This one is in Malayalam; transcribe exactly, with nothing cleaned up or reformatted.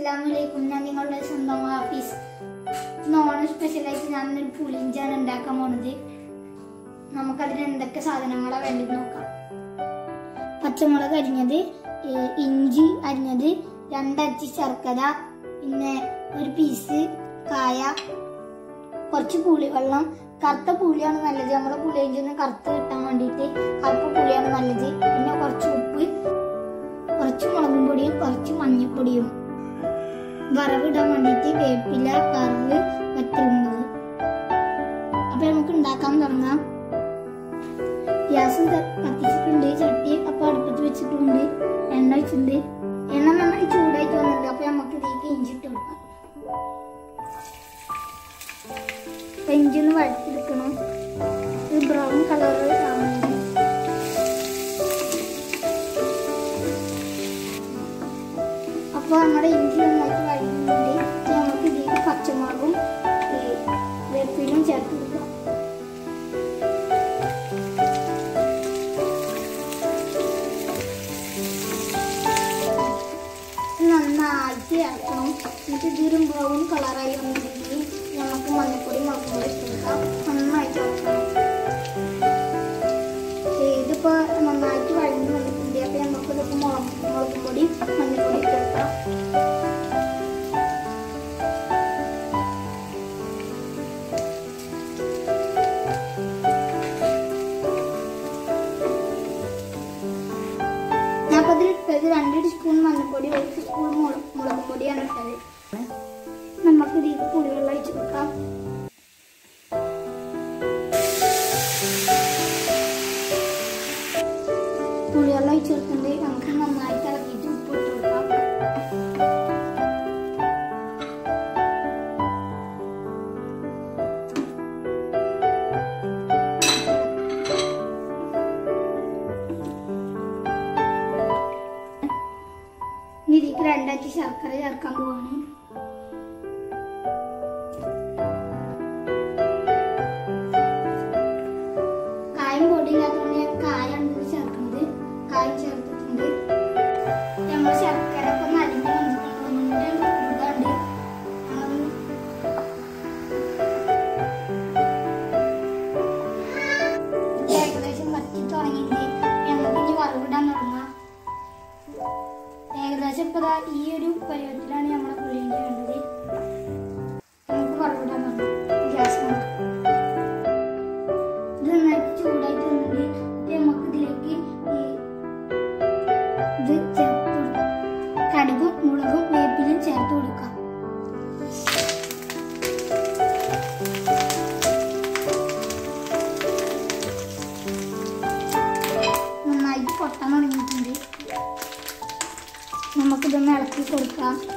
അസ്സലാമലൈക്കും. ഞാൻ നിങ്ങളുടെ സ്വന്തം ഹാഫീസ്. ഓണം സ്പെഷ്യലായിട്ട് ഞാനൊരു പുളിഞ്ചാണ് ഉണ്ടാക്കാൻ പോണത്. നമുക്കതിന് എന്തൊക്കെ സാധനങ്ങളാണ് വേണ്ടത് നോക്കാം. പച്ചമുളക് അരിഞ്ഞത്, ഇഞ്ചി അരിഞ്ഞത്, രണ്ടച്ചി ശർക്കര, പിന്നെ ഒരു പീസ് കായ, കുറച്ച് പുളിവെള്ളം. കറുത്ത പുളിയാണ് നല്ലത്, നമ്മുടെ പുളിയിഞ്ചൊന്ന് കറുത്ത് കിട്ടാൻ വേണ്ടിയിട്ട് കറുത്ത പുളിയാണ് നല്ലത്. പിന്നെ കുറച്ച് ഉപ്പ്, കുറച്ച് മുളകും പൊടിയും കുറച്ച് മഞ്ഞൾപ്പൊടിയും. വറവിടാൻ വേണ്ടിയിട്ട് വേപ്പില, കറുവ്, വറ്റൽമുളക്. അപ്പൊ നമുക്ക് ഉണ്ടാക്കാൻ തുടങ്ങാം. ഗ്യാസ് കത്തിച്ചിട്ടുണ്ട്, ചട്ടി അപ്പൊ അടുപ്പത്ത് വെച്ചിട്ടുണ്ട്, എണ്ണ വെച്ചിട്ടുണ്ട്. എണ്ണ നന്നായി ചൂടായിട്ട് വന്നിട്ടുണ്ട്. അപ്പൊ നമുക്ക് ഇതിലേക്ക് ഇഞ്ചി ഇട്ട് കൊടുക്കാം. അപ്പൊ ഇഞ്ചി ഒന്ന് വഴറ്റിയെടുക്കണം. ഒരു ബ്രൗൺ കളർ ആവുന്നത്. അപ്പൊ നമ്മുടെ ഇഞ്ചി നന്നായിട്ട് വഴറ്റുന്നുണ്ട്. നമുക്ക് ഇതിലേക്ക് പച്ചമുളകും വേപ്പിലും ചേർത്ത് കൊടുക്കാം. നന്നായിട്ട് ഇറക്കണം. എന്നിട്ട് ഇതൊരു ബ്രൗൺ കളറായി വന്നിട്ടുണ്ടെങ്കിൽ നമുക്ക് മഞ്ഞപ്പൊടി മുളകും പൊടി ഇട്ട് കൊടുക്കാം. നന്നായിട്ട് ഇറക്കണം. ഇതിപ്പോ നന്നായിട്ട് വഴഞ്ഞു വന്നിട്ടുണ്ട്. അപ്പൊ നമുക്ക് ഇതൊക്കെ മുളക് മുളകും പൊടി മഞ്ഞപ്പൊടി ഇട്ട് കൊടുക്കാം. ഞാനിപ്പതിലിട്ടത് രണ്ട് ടീസ്പൂൺ മഞ്ഞപ്പൊടി, ഒരു ടീസ്പൂൺ മുളകും പൊടിയാണ് ഇട്ടത്. നമുക്ക് ഇതിലേക്ക് പുളിവെള്ളം ഒഴിച്ചു കൊടുക്കാം. പുളിവെള്ളം ഒഴിച്ചു കൊടുത്തിട്ടുണ്ട്. നമുക്ക് നന്നായിട്ട് ഇളക്കിയിട്ട് ഉപ്പ് ഇട്ട് കൊടുക്കാം. ഇതിലേക്ക് രണ്ടാഴ്ച ശർക്കര ചേർക്കാൻ പോവാണ്. കായം പൊടിയില്ലാത്തതുകൊണ്ട് ഞാൻ കായാണ് ചേർക്കുന്നത്. കായം ചേർത്തിട്ടുണ്ട്. നമ്മൾ ശർക്കര ഒക്കെ നലിഞ്ഞ് വന്നിട്ടുണ്ട്. ഇതുണ്ട് ഏകദേശം വറ്റി തുടങ്ങിയിട്ട് നമുക്ക് ഇനി വറവിടാൻ തുടങ്ങാം. ഏകദേശം ഇപ്പൊ ഈ ഒരു പരുവത്തിലാണ് നമ്മുടെ പുളിയിഞ്ചി വേണ്ടത്. നമുക്ക് വറവിടാൻ തുടങ്ങാം. ഗ്യാസ് ഇത് നന്നായിട്ട് ചൂടായിട്ട് വന്നിട്ട് നമുക്ക് ഇതിലേക്ക് ഇത് ചേർത്ത് കൊടുക്കാം. കടുകും മുളകും വേപ്പിലും ചേർത്ത് കൊടുക്കാം. നന്നായിട്ട് പൊട്ടാൻ തുടങ്ങിയിട്ടുണ്ട്. നമുക്കിതൊന്ന് ഇളക്കി കൊടുക്കാം.